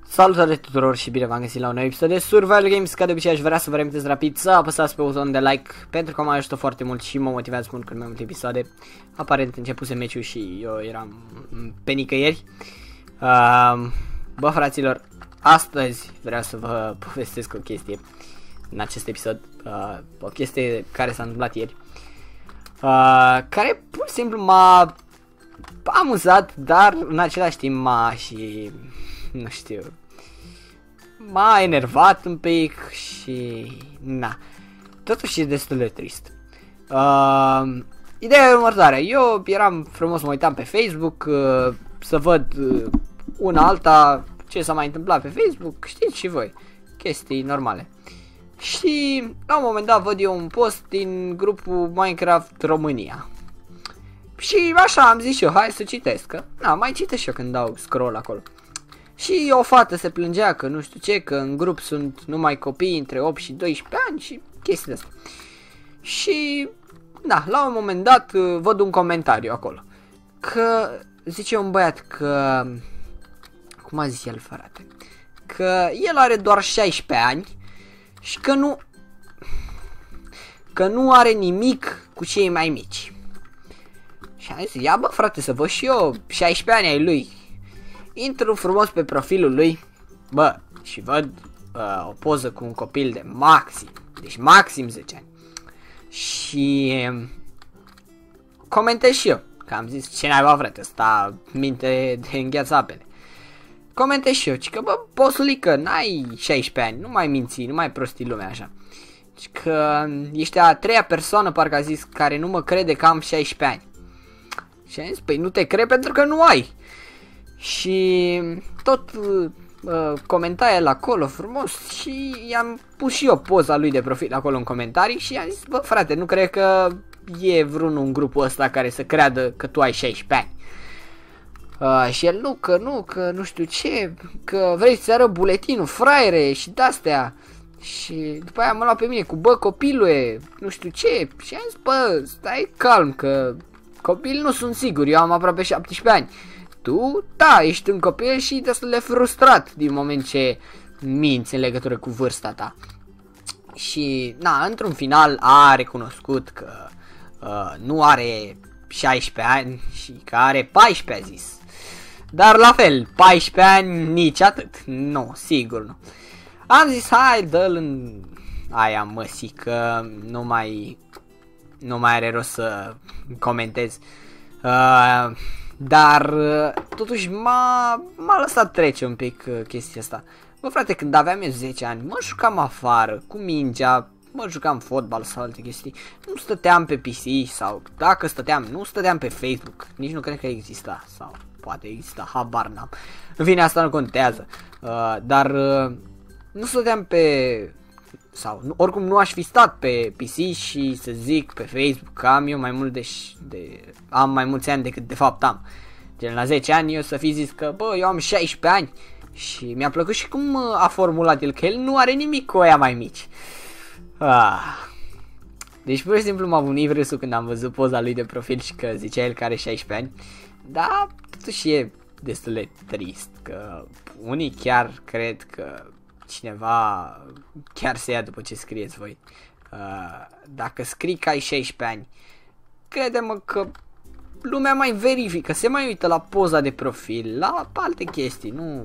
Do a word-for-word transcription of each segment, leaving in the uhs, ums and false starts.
Salutare tuturor și bine v-am găsit la un nou episod de Survival Games. Ca de obicei aș vrea să vă reamintesc rapid să apăsați pe butonul de like, pentru că mă ajută foarte mult și mă motivează să pun cât mai multe episoade. Aparent începuse meciul și eu eram pe nicăieri. uh, Bă fraților, astăzi vreau să vă povestesc o chestie în acest episod, uh, o chestie care s-a întâmplat ieri, uh, care pur și simplu m-a amuzat, dar în același timp m-a și... nu știu, m-a enervat un pic și... na, totuși e destul de trist. uh, Ideea e următoarea, eu eram frumos, mă uitam pe Facebook uh, să văd uh, una alta ce s-a mai întâmplat pe Facebook, știți și voi, chestii normale. Și la un moment dat văd eu un post din grupul Minecraft România. Și așa am zis eu, hai să citesc, că na, mai citesc și eu când dau scroll acolo. Și o fată se plângea că nu știu ce, că în grup sunt numai copii între opt și doisprezece ani și chestii astea. Și, da, la un moment dat văd un comentariu acolo. Că zice un băiat că, cum a zis el, frate, că el are doar șaisprezece ani și că nu, că nu are nimic cu cei mai mici. Și am zis, ia bă frate, să văd și eu șaisprezece ani ai lui. Intru frumos pe profilul lui, bă, și văd uh, o poză cu un copil de maxim, deci maxim zece ani. Și um, comentez și eu, că am zis, ce naiba frate, ăsta minte de îngheață apele. Comentez și eu, ci că bă, bosulică, n-ai șaisprezece ani, nu mai minți, nu mai prosti lumea așa. Și că ești a treia persoană, parcă a zis, care nu mă crede că am șaisprezece ani. Și am zis, păi nu te cred pentru că nu ai. Și tot uh, comenta el acolo frumos și i-am pus și eu poza lui de profil acolo în comentarii și i-am zis, bă frate, nu cred că e vreunul în grupul ăsta care să creadă că tu ai șaisprezece ani. Uh, și el, nu, că nu, că nu știu ce, că vrei să-ți arăt buletinul, fraiere și de-astea. Și după aia mă lua pe mine cu, bă copilule, nu știu ce, și am zis, bă, stai calm, că copil nu sunt sigur, eu am aproape șaptesprezece ani. Tu, da, ești un copil și destul de frustrat din moment ce minți în legătură cu vârsta ta. Și, na, într-un final a recunoscut că uh, nu are șaisprezece ani și că are paisprezece, a zis. Dar la fel, paisprezece ani nici atât, nu, sigur nu. Am zis, hai, dă-l în aia măsii, că nu mai, nu mai are rost să comentez. Uh, Dar totuși m-a, m-a lăsat trece un pic uh, chestia asta. Bă frate, când aveam eu zece ani, mă jucam afară, cu mingea, mă jucam fotbal sau alte chestii. Nu stăteam pe P C sau dacă stăteam, nu stăteam pe Facebook. Nici nu cred că exista sau poate exista, habar n-am. În fine, asta nu contează. Uh, dar uh, nu stăteam pe... sau nu, oricum nu aș fi stat pe P C și să zic pe Facebook că am eu mai mult de, de am mai mulți ani decât de fapt am. Gen la zece ani eu să fi zis că bă, eu am șaisprezece ani. Și mi-a plăcut și cum a formulat el, că el nu are nimic cu aia mai mici. Ah. Deci pur și simplu m-a bunit râsul când am văzut poza lui de profil și că zicea el că are șaisprezece ani. Dar totuși e destul de trist că unii chiar cred că cineva chiar se ia după ce scrieți voi. Uh, dacă scrii că ai șaisprezece ani, crede-mă că lumea mai verifică, se mai uită la poza de profil, la alte chestii, nu...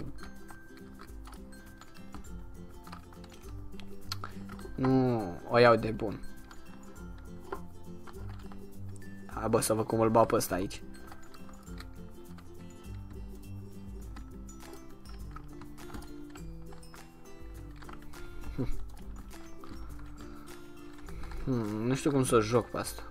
Nu o iau de bun. Hai bă, să văd cum îl bau pe ăsta aici. Hmm, nu știu cum să o joc pe asta.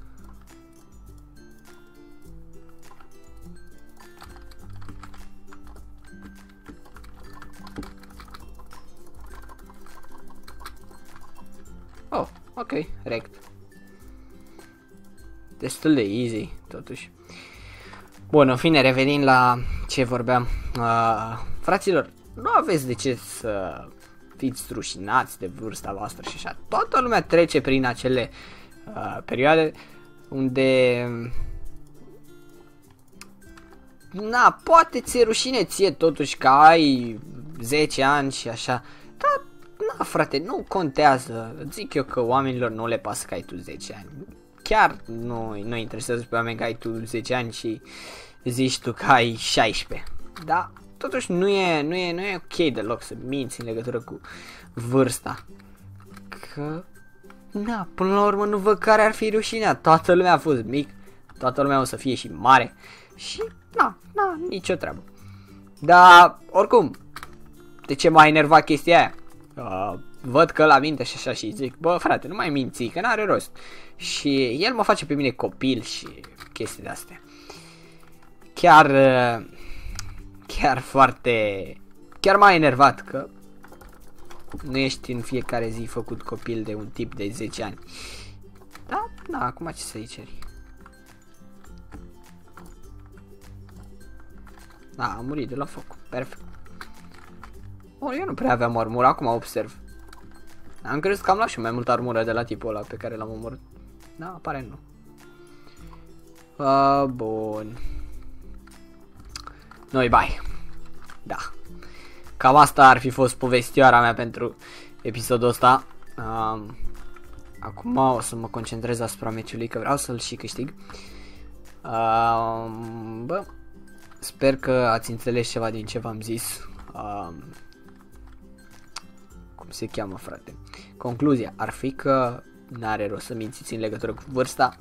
Oh, ok, rect. Destul de easy, totuși. Bun, în fine, revenind la ce vorbeam. Uh, fraților, nu aveți de ce să fiți rușinați de vârsta voastră și așa. Toată lumea trece prin acele uh, perioade unde na, poate ți-e rușine ție totuși că ai zece ani și așa. Dar, na, frate, nu contează. Zic eu că oamenilor nu le pasă că ai tu zece ani. Chiar nu, nu interesează pe oameni că ai tu zece ani și zici tu că ai șaisprezece. Da, totuși nu e, nu e, nu e ok deloc să minți în legătură cu vârsta. Că, na, până la urmă nu văd care ar fi rușinea. Toată lumea a fost mic, toată lumea o să fie și mare. Și, na, na, nicio treabă. Dar, oricum, de ce m-a enervat chestia aia? Uh, văd că la minte și așa și zic, bă, frate, nu mai minți, că n-are rost. Și el mă face pe mine copil și chestii de-astea. Chiar, uh, chiar foarte, chiar m-a enervat că nu ești în fiecare zi făcut copil de un tip de zece ani. Da, na, acum ce să-i ceri? Da, a murit de la foc. Perfect. Oh, eu nu prea aveam armură, acum observ. Am crezut că am luat și mai multă armură de la tipul ăla pe care l-am omorât. Da, aparent nu. Uh, bun. Noi bai. Da. Cam asta ar fi fost povestioara mea pentru episodul ăsta. Uh, acum o să mă concentrez asupra meciului, că vreau să-l și câștig. Uh, bă. Sper că ați înțeles ceva din ce v-am zis. Uh, cum se cheamă, frate? Concluzia ar fi că n-are rost să mințiți în legătură cu vârsta.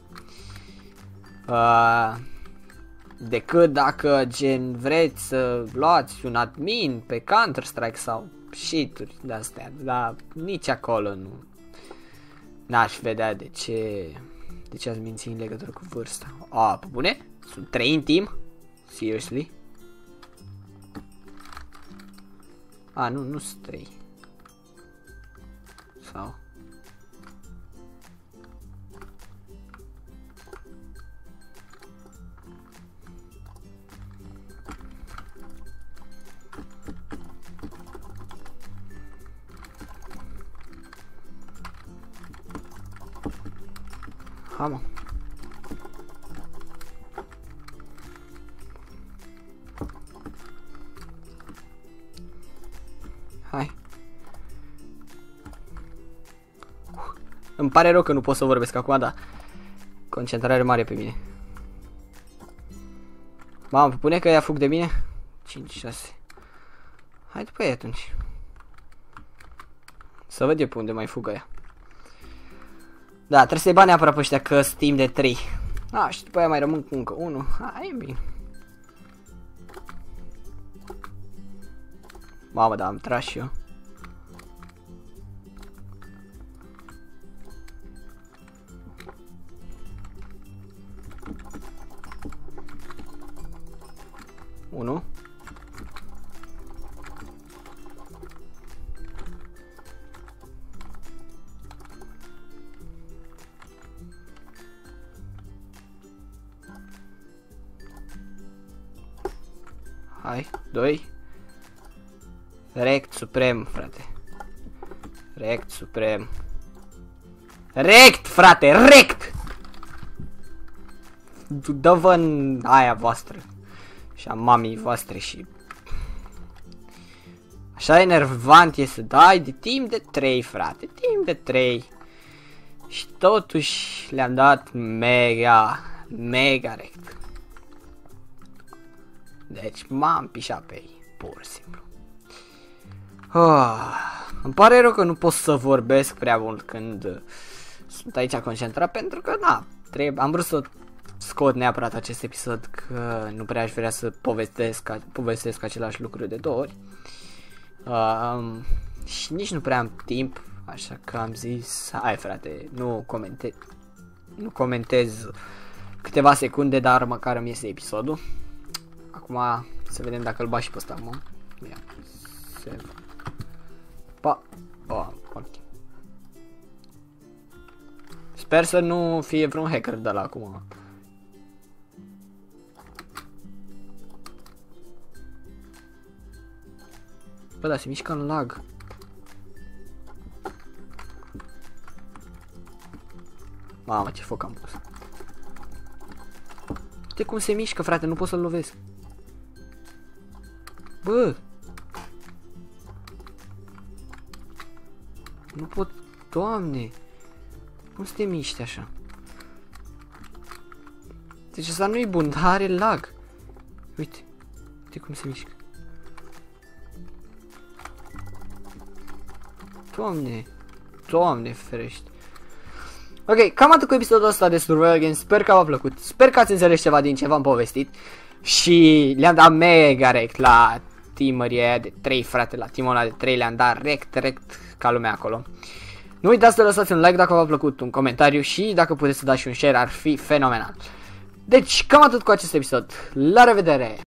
Uh, decât dacă gen vreți să luați un admin pe Counter-Strike sau shit-uri de-astea. Dar nici acolo nu n-aș vedea de ce de ce ați minți în legătură cu vârsta. A, pe bune? Sunt trei în team? Seriously? A, nu, nu sunt trei. Sau? Ha, mă. Hai. Îmi pare rău că nu pot să vorbesc acum, dar concentrare mare pe mine. Mamă, pune că ea fug de mine? cinci șase. Hai după ei atunci. Să văd eu pe unde mai fugă ea. Da, trebuie să-i bani neapărat pe ăștia, că Steam de trei. A, și după aia mai rămân cu încă unul. Hai, e bine. Mamă, da, am tras și eu. Unu. Hai, doi. Rect suprem, frate. Rect suprem. Rect, frate, rect! Dă-vă în aia voastră. Și a mamii voastre și... Așa enervant e să dai de timp de trei, frate. Timp de trei. Și totuși le-am dat mega, mega rect. Deci m-am pișat pe ei, pur și simplu. Oh, îmi pare rău că nu pot să vorbesc prea mult când sunt aici concentrat, pentru că, na, trebuie, am vrut să scot neapărat acest episod, că nu prea aș vrea să povestesc, povestesc același lucru de două ori. Uh, și nici nu prea am timp, așa că am zis, hai frate, nu comentez, nu comentez câteva secunde, dar măcar îmi iese episodul. Acum să vedem dacă îl bat și pe ăsta, mă. Ia, se... Pa, oh, ok. Sper să nu fie vreun hacker de la acum. Bă, da, se mișcă în lag. Mamă, ce foc am pus. Uite cum se mișcă, frate, nu pot să-l lovesc. Bă! Nu pot, Doamne. Cum să te miști așa? Deci asta nu-i bun, dar are lag. Uite, uite cum se mișcă. Doamne, Doamne ferește. Ok, cam atât cu episodul ăsta de Survival Games, sper că v-a plăcut, sper că ați înțeles ceva din ce v-am povestit. Și le-am dat mega rect la teamerii aia de trei, frate, la teamul ăla de trei le-am dat rect, rect ca lumea acolo. Nu uitați să lăsați un like dacă v-a plăcut, un comentariu și dacă puteți să dați un share ar fi fenomenal. Deci, cam atât cu acest episod, la revedere!